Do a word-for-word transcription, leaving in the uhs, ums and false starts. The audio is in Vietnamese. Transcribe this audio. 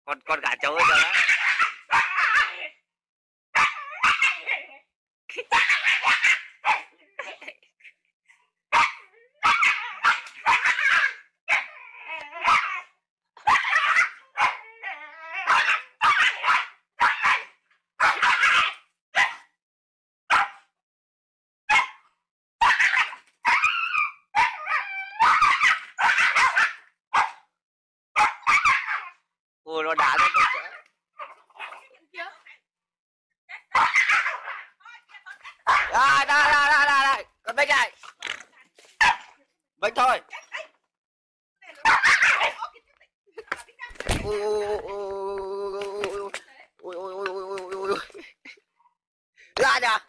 con con gà trống ấy được đó. Ui nó đá đấy con chó. À, đây, đây, đây, đây, đây. Con Bích này. Bích thôi. Ui, ui, ui, ui, ui, ui, ui, ui, ui, ui, ui. Ra nhỉ?